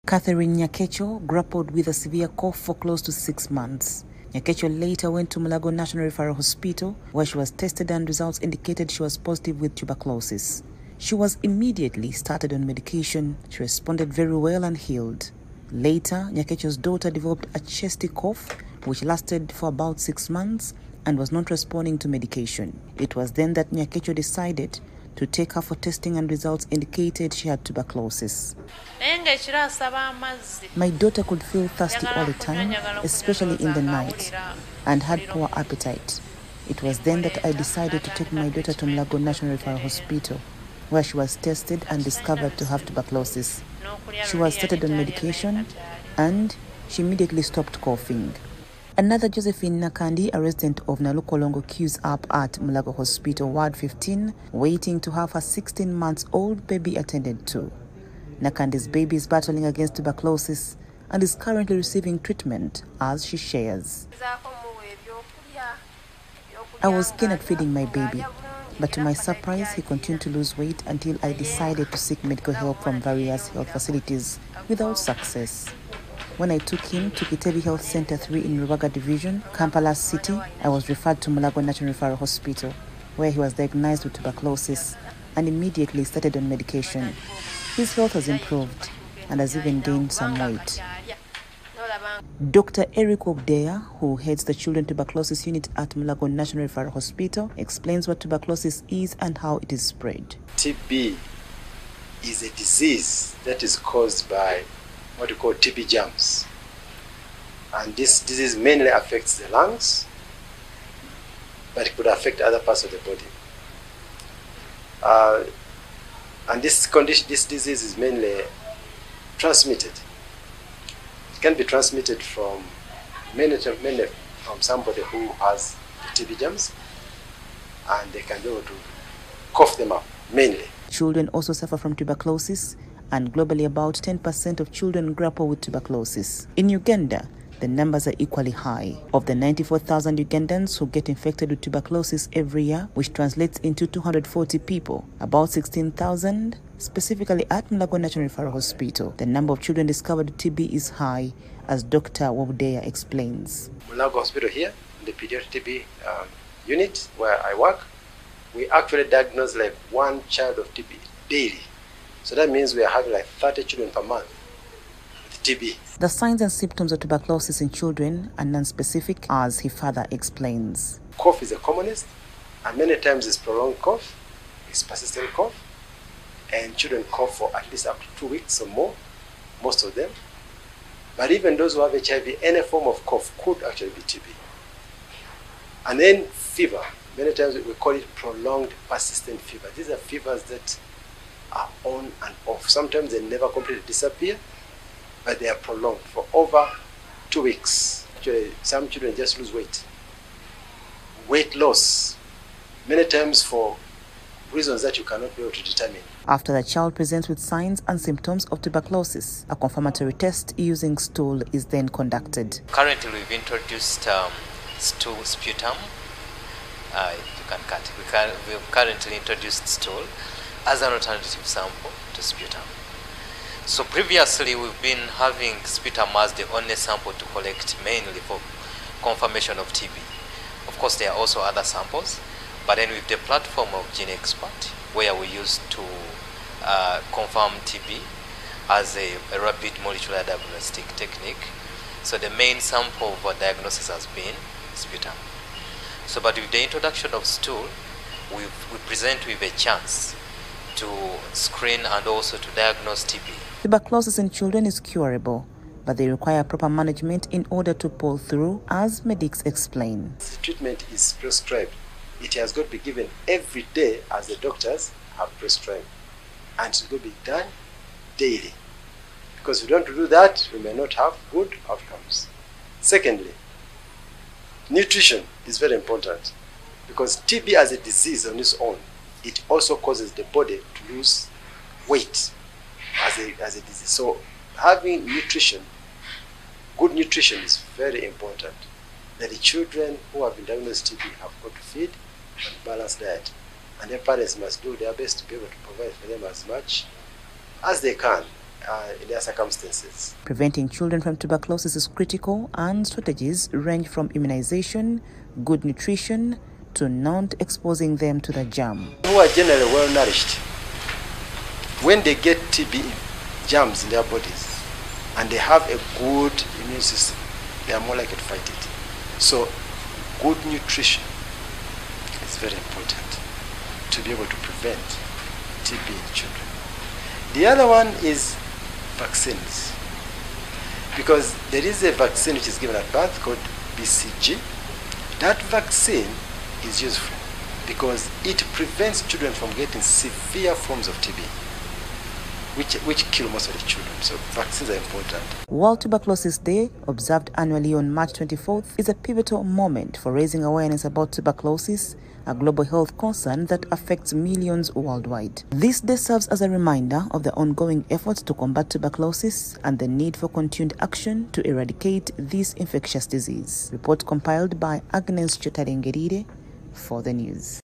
Catherine Nyakecho grappled with a severe cough for close to 6 months. Nyakecho later went to Mulago National Referral Hospital, where she was tested and results indicated she was positive with tuberculosis. She was immediately started on medication. She responded very well and healed. Later, Nyakecho's daughter developed a chesty cough, which lasted for about 6 months and was not responding to medication. It was then that Nyakecho decided to take her for testing and results indicated she had tuberculosis. My daughter could feel thirsty all the time, especially in the night, and had poor appetite. It was then that I decided to take my daughter to Mulago National Referral Hospital, where she was tested and discovered to have tuberculosis. She was started on medication and she immediately stopped coughing. Another Josephine Nakandi, a resident of Nalukolongo, queues up at Mulago Hospital, Ward 15, waiting to have her 16-month-old baby attended to. Nakandi's baby is battling against tuberculosis and is currently receiving treatment, as she shares. I was keen at feeding my baby, but to my surprise, he continued to lose weight until I decided to seek medical help from various health facilities without success. When I took him to Kitevi Health Center 3 in Rubaga Division, Kampala City, I was referred to Mulago National Referral Hospital, where he was diagnosed with tuberculosis and immediately started on medication. His health has improved and has even gained some weight. Dr. Eric Wobdeya, who heads the Children Tuberculosis Unit at Mulago National Referral Hospital, explains what tuberculosis is and how it is spread. TB is a disease that is caused by what we call TB germs. And this disease mainly affects the lungs, but it could affect other parts of the body. And this disease is mainly transmitted. It can be transmitted from mainly from somebody who has the TB germs, and they can be able to cough them up, mainly. Children also suffer from tuberculosis, and globally about 10% of children grapple with tuberculosis. In Uganda, the numbers are equally high. Of the 94,000 Ugandans who get infected with tuberculosis every year, which translates into 240 people, about 16,000, specifically at Mulago National Referral Hospital. The number of children discovered with TB is high, as Dr. Wobdeya explains. Mulago Hospital here, the pediatric TB unit where I work, we actually diagnose like one child of TB daily. So that means we are having like 30 children per month with TB. The signs and symptoms of tuberculosis in children are non-specific, as he further explains. Cough is the commonest, and many times it's prolonged cough, it's persistent cough, and children cough for at least up to 2 weeks or more, most of them. But even those who have HIV, any form of cough could actually be TB. And then fever. Many times we call it prolonged persistent fever. These are fevers that are on and off. Sometimes they never completely disappear, but they are prolonged for over 2 weeks. Actually, some children just lose weight. Weight loss, many times for reasons that you cannot be able to determine. After the child presents with signs and symptoms of tuberculosis, a confirmatory test using stool is then conducted. Currently, we've introduced stool sputum. You can cut it. We've currently introduced stool as an alternative sample to sputum. So previously we've been having sputum as the only sample to collect mainly for confirmation of TB. Of course there are also other samples, but then with the platform of GeneXpert, where we use to confirm TB as a rapid molecular diagnostic technique. So the main sample for diagnosis has been sputum. So but with the introduction of stool, we present with a chance to screen and also to diagnose TB. Tuberculosis in children is curable, but they require proper management in order to pull through, as medics explain. The treatment is prescribed. It has got to be given every day as the doctors have prescribed, and it's going to be done daily. Because if we don't do that, we may not have good outcomes. Secondly, nutrition is very important, because TB as a disease on its own, it also causes the body to lose weight as a disease. So having nutrition, good nutrition is very important. That the children who have been diagnosed with TB have got to feed on a balanced diet. And their parents must do their best to be able to provide for them as much as they can. in their circumstances. Preventing children from tuberculosis is critical, and strategies range from immunization, good nutrition, to not exposing them to the germ. Who are generally well nourished, when they get TB germs in their bodies and they have a good immune system, they are more likely to fight it. So good nutrition is very important to be able to prevent TB in children. The other one is vaccines, because there is a vaccine which is given at birth called BCG. That vaccine is useful because it prevents children from getting severe forms of TB, which kill most of the children. So vaccines are important. World Tuberculosis Day, observed annually on March 24th, is a pivotal moment for raising awareness about tuberculosis, a global health concern that affects millions worldwide. This day serves as a reminder of the ongoing efforts to combat tuberculosis and the need for continued action to eradicate this infectious disease. Report compiled by Agnes Chotarengerire for the news.